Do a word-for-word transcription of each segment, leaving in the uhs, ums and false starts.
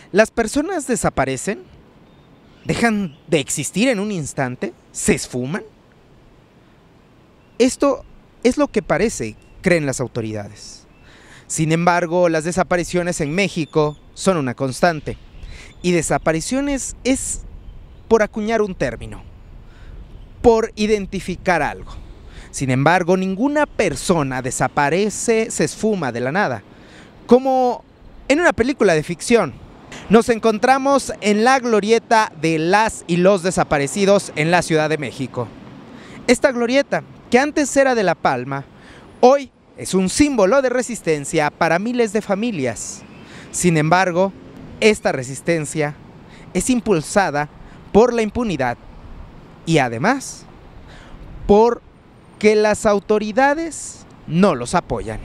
¿Las personas desaparecen? ¿Dejan de existir en un instante? ¿Se esfuman? Esto es lo que parece, creen las autoridades. Sin embargo, las desapariciones en México son una constante. Y desapariciones es por acuñar un término, por identificar algo. Sin embargo, ninguna persona desaparece, se esfuma de la nada, como en una película de ficción. Nos encontramos en la glorieta de las y los desaparecidos en la Ciudad de México. Esta glorieta, que antes era de La Palma, hoy es un símbolo de resistencia para miles de familias. Sin embargo, esta resistencia es impulsada por la impunidad y además por que las autoridades no los apoyan.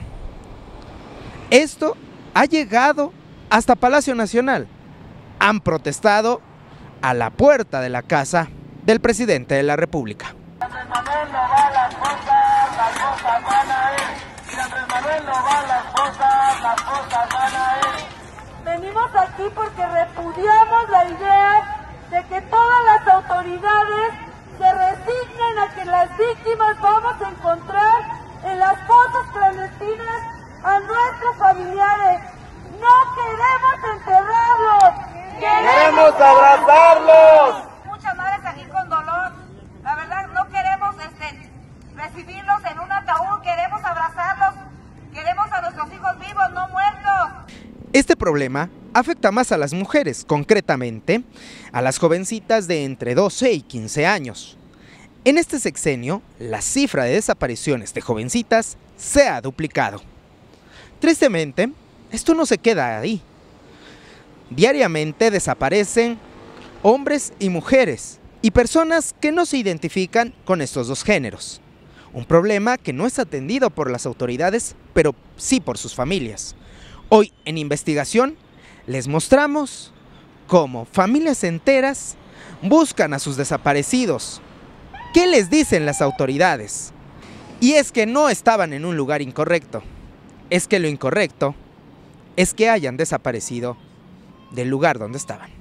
Esto ha llegado hasta Palacio Nacional. Han protestado a la puerta de la casa del presidente de la República. Andrés Manuel no va a las cosas, las cosas van a ir. Si Andrés Manuel no va a las cosas, las cosas van a ir. Venimos aquí porque repudiamos la idea de que todas las autoridades se resignen a que las víctimas vamos a encontrar en las fosas clandestinas a nuestros familiares. No queremos enterrarlos. ¡Queremos abrazarlos! Muchas madres aquí con dolor. La verdad, no queremos este, recibirlos en un ataúd, queremos abrazarlos, queremos a nuestros hijos vivos, no muertos. Este problema afecta más a las mujeres, concretamente a las jovencitas de entre doce y quince años. En este sexenio, la cifra de desapariciones de jovencitas se ha duplicado. Tristemente, esto no se queda ahí. Diariamente desaparecen hombres y mujeres y personas que no se identifican con estos dos géneros. Un problema que no es atendido por las autoridades, pero sí por sus familias. Hoy en Investigación les mostramos cómo familias enteras buscan a sus desaparecidos. ¿Qué les dicen las autoridades? Y es que no estaban en un lugar incorrecto. Es que lo incorrecto es que hayan desaparecido del lugar donde estaban.